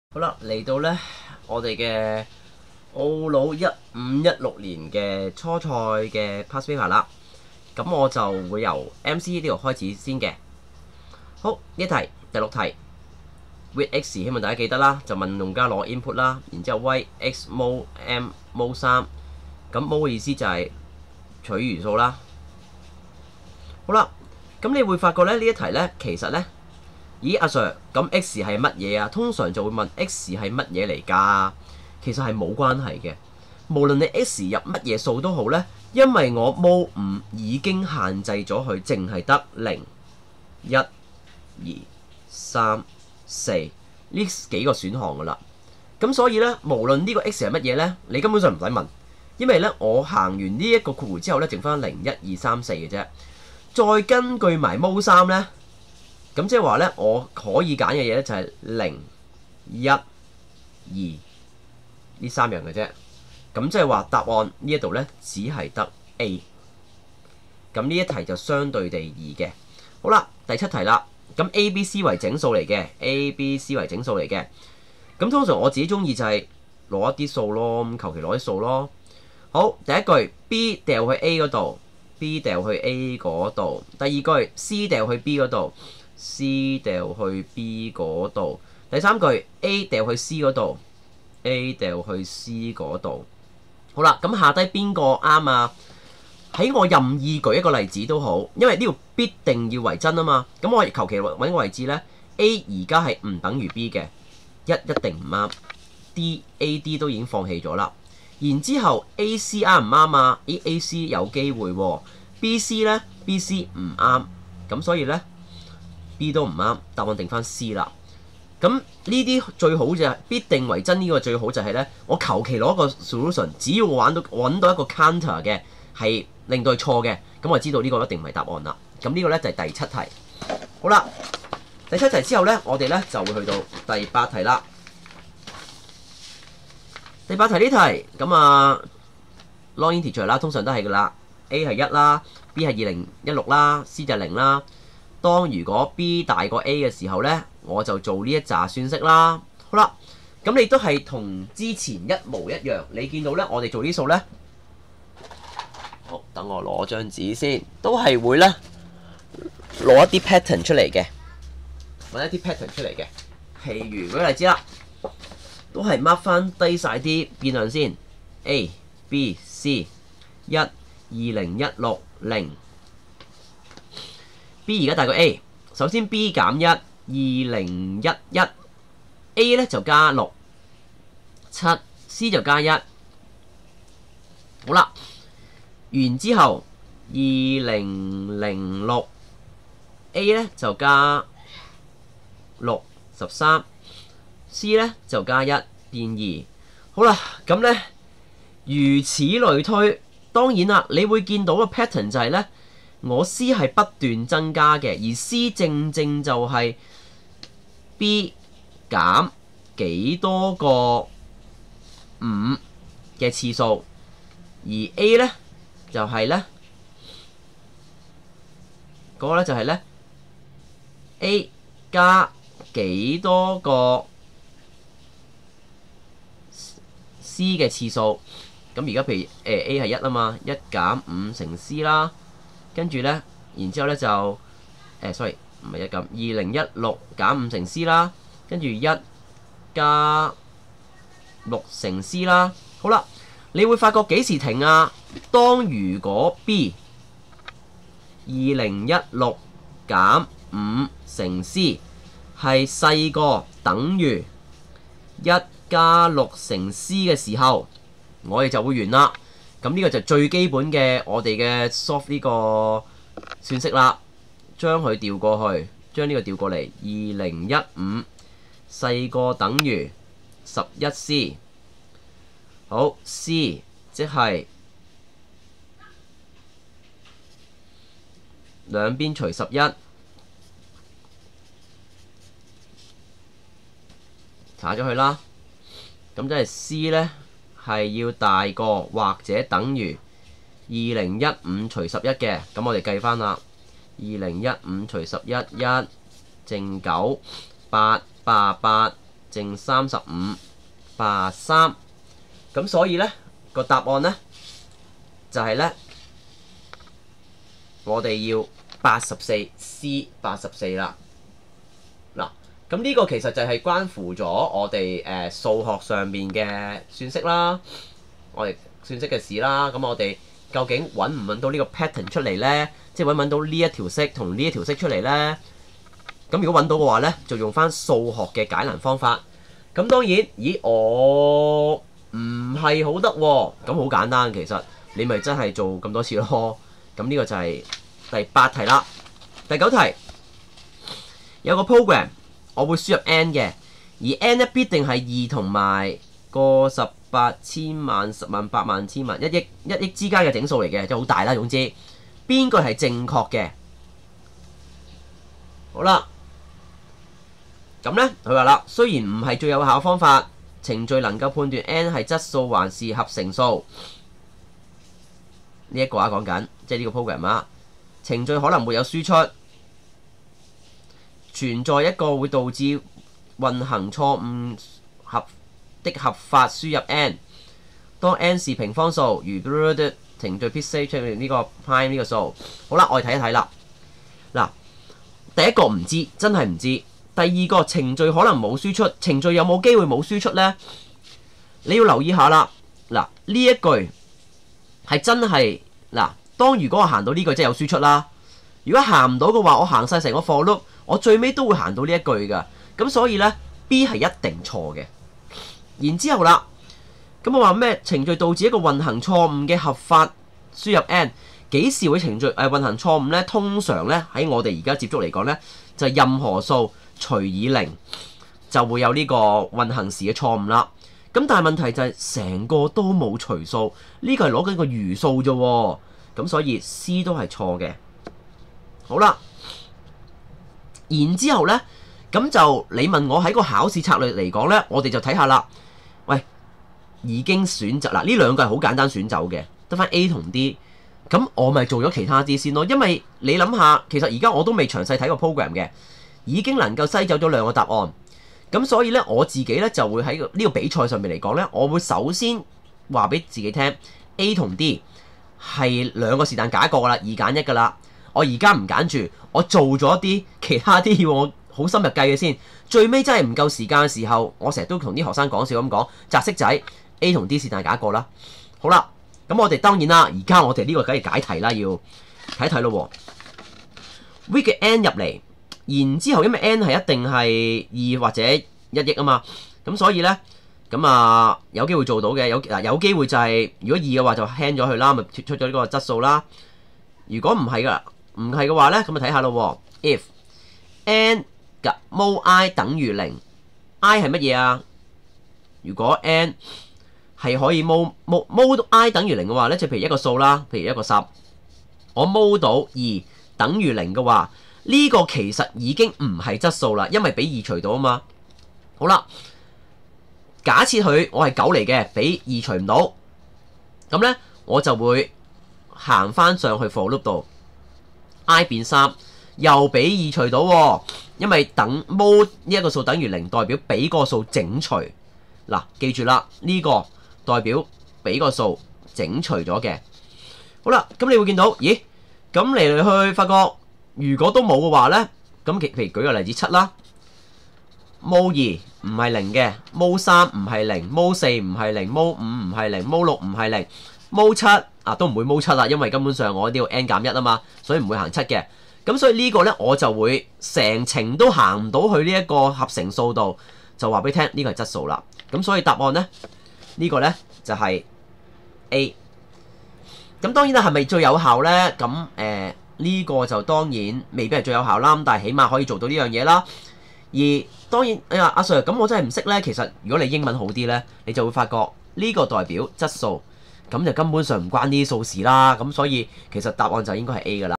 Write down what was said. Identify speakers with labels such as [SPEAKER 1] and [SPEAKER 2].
[SPEAKER 1] 好啦，嚟到呢，我哋嘅奧魯1516年嘅初賽嘅 past paper 啦。咁我就會由 MC 呢度開始先嘅。好，呢一題第6題 with x， 希望大家記得啦，就問用家攞 input 啦，然之後 y x mol m mol 3，咁 mol 嘅意思就係取元素啦。好啦，咁你會發覺咧呢一題呢，其實呢。咦，阿 Sir， 咁 x 係乜嘢啊？通常就會問 x 係乜嘢嚟㗎？其實係冇關係嘅。無論你 x 入乜嘢數都好呢，因為我 mol 5已經限制咗佢，淨係得0、1、2、3、4呢幾個選項㗎啦。咁所以呢，無論呢個 x 係乜嘢呢，你根本上唔使問，因為呢，我行完呢一個括弧之後呢，剩翻0、1、2、3、4嘅啫。再根據埋 mol 3呢。咁即係話咧，我可以揀嘅嘢咧就係0、1、2呢3樣嘅啫。咁即係話答案呢一度咧只係得 A。咁呢一題就相對地易嘅。好啦，第7題啦。咁 A、B、C 為整數嚟嘅，A、B、C 為整數嚟嘅。咁通常我自己中意就係攞一啲數咯，咁求其攞啲數咯。好，第一句 B 掉去 A 嗰度 ，B 掉去 A 嗰度。第二句 C 掉去 B 嗰度。C 掉去 B 嗰度，第3句 A 掉去 C 嗰度 ，A 掉去 C 嗰度。好啦，咁下低邊個啱啊？喺我任意舉一個例子都好，因為呢度必定要為真啊嘛。咁我求其揾個位置呢 A 而家係唔等於 B 嘅，一定唔啱。D、A、D 都已經放棄咗啦。然之後 A、C 啱唔啱啊？A、C 有機會喎，B、C 呢 B、C 唔啱，咁所以呢。B 都唔啱，答案定翻 C 啦。咁呢啲最好就係必定為真，呢個最好就係呢：我求其攞個 solution， 只要我揾到一個 counter 嘅係令到佢錯嘅，咁我就知道呢個一定唔係答案啦。咁呢個呢，就係第7題。好啦，第7題之後呢，我哋呢就會去到第8題啦。第8題呢題咁啊 long integer 啦，通常都係噶啦。A 係1啦 ，B 係2016啦 ，C 就係0啦。當如果 B 大過 A 嘅時候呢，我就做呢一紮算式啦。好啦，咁你都係同之前一模一樣。你見到呢，我哋做啲數呢，好，等我攞張紙先，都係會呢攞一啲 pattern 出嚟嘅，揾一啲 pattern 出嚟嘅。譬如舉個例子啦，都係 mark 翻低晒啲變量先 ，A、B、C、1、2016、0。B 而家大過 A， 首先 B 減1 2011 A 咧就加6 7 C 就加1。好啦，然之後2006 A 咧就加6 13 C 咧就加1變2。好啦，咁咧如此類推，當然啦，你會見到個 pattern 就係咧。我 C 係不斷增加嘅，而 C 正正就係 B 減幾多個5嘅次數，而 A 呢就係呢嗰個呢就係呢 A 加幾多個 C 嘅次數。咁而家譬如A 係1啊嘛，1減5乘 C 啦。跟住呢，然之後呢就sorry 唔係1減2016減5乘 C 啦，跟住1加6乘 C 啦。好啦，你會發覺幾時停啊？當如果 B 2016減5乘 C 係細過等於1加6乘 C 嘅時候，我哋就會完啦。咁呢個就最基本嘅我哋嘅 solve 呢個算式啦，將佢調過去，將呢個調過嚟，2015細過等於11C， 好 C 即係兩邊除11，查咗佢啦，咁即係 C 呢。係要大過或者等於2015除11嘅，咁我哋計翻啦。2015除11，1正9，888 正3583。咁所以咧個答案咧就係咧我哋要84C84啦。嗱，咁呢個其實就係關乎咗我哋數學上面嘅算式啦，我哋算式嘅事啦。咁我哋究竟揾唔揾到呢個 pattern 出嚟咧？即係揾到呢一條式同呢一條式出嚟咧？咁如果揾到嘅話咧，就用翻數學嘅解難方法。咁當然，咦我唔係好得喎。咁好簡單，其實你咪真係做咁多次咯。咁呢個就係第8題啦。第9題有個 program， 我會輸入 n 嘅，而 n 咧必定係2同埋個18千萬10萬8萬千萬1億之間嘅整數嚟嘅，即係好大啦。總之邊個係正確嘅？好啦，咁咧佢話啦，雖然唔係最有效方法，程序能夠判斷 n 係質數還是合成數。呢一個講緊即係呢個 program 啊，程序可能沒有輸出，存在一個會導致運行錯誤的合法輸入 n。當 n 是平方數，如程序必須出現呢個 prime 呢個數。好啦，我哋睇一睇啦。嗱，第一個唔知，真係唔知。第二個程序可能冇輸出，程序有冇機會冇輸出呢？你要留意下啦。嗱，呢一句係真係嗱。當如果我行到呢句，即係有輸出啦。如果行唔到嘅話，我行晒成個 for loop，我最尾都會行到呢一句㗎。咁所以呢 B 係一定錯嘅。然之後啦，咁我話咩？程序導致一個運行錯誤嘅合法輸入 n， 幾時會程序運行錯誤呢？通常呢，喺我哋而家接觸嚟講呢，就係任何數除以0就會有呢個運行時嘅錯誤啦。咁但係問題就係成個都冇除數，呢個係攞緊個餘數啫喎。咁所以 C 都係錯嘅。好啦，然之後呢，咁就你問我喺個考試策略嚟講呢，我哋就睇下啦。喂，已經選擇嗱，呢兩個係好簡單選走嘅，得翻 A 同 D。咁我咪做咗其他啲先咯。因為你諗下，其實而家我都未詳細睇過 program 嘅，已經能夠篩走咗兩個答案。咁所以呢，我自己呢就會喺呢個比賽上面嚟講呢，我會首先話俾自己聽 A 同 D 係兩個是但揀一個噶啦，2揀1噶啦。我而家唔揀住，我做咗啲其他啲要我好深入計嘅先。最尾真係唔夠時間嘅時候，我成日都同啲學生講笑咁講，擲色仔 A 同 D 是但揀一個啦。好啦，咁我哋當然啦，而家我哋呢個梗係解題啦，要睇睇咯。V 嘅 n 入嚟，然之後因為 n 係一定係2或者1億啊嘛，咁所以呢，咁啊有機會做到嘅，有機會就係如果2嘅話就輕咗佢啦，咪脫出咗呢個質數啦。如果唔係嘅話咧，咁就睇下咯。If n 嘅 mod i 等於0，i 係乜嘢啊？如果 n 係可以 mod i 等於0嘅話咧，就譬如一個數啦，譬如一個10，我 mod 到2等於0嘅話，呢個其實已經唔係質數啦，因為俾2除到啊嘛。好啦，假設我係9嚟嘅，俾2除唔到，咁咧我就會行翻上去 for loop 度 ，i 變3，又俾2除到喎，因為等 mod 呢一個數等於0，代表俾個數整除。嗱，記住啦，呢個代表俾個數整除咗嘅。好啦，咁你會見到，咦？咁嚟嚟去發覺，如果都冇嘅話咧，咁譬如舉個例子7啦，mod 2唔係0嘅，mod 3唔係0，mod 4唔係0，mod 5唔係0，mod 6唔係0，mod 7都唔會 mod 7啦，因為根本上我呢度 n 減1啊嘛，所以唔會行7嘅。咁所以呢個呢，我就會成程都行唔到去呢一個合成數度，就話俾你聽呢個係質數啦。咁所以答案呢，呢個呢就係 A。咁當然啦，係咪最有效呢？咁呢個就當然未必係最有效啦，但係起碼可以做到呢樣嘢啦。而當然，阿 Sir， 咁我真係唔識呢。其實如果你英文好啲呢，你就會發覺呢個代表質數。咁就根本上唔關呢啲數事啦，咁所以其實答案就應該係 A 㗎啦。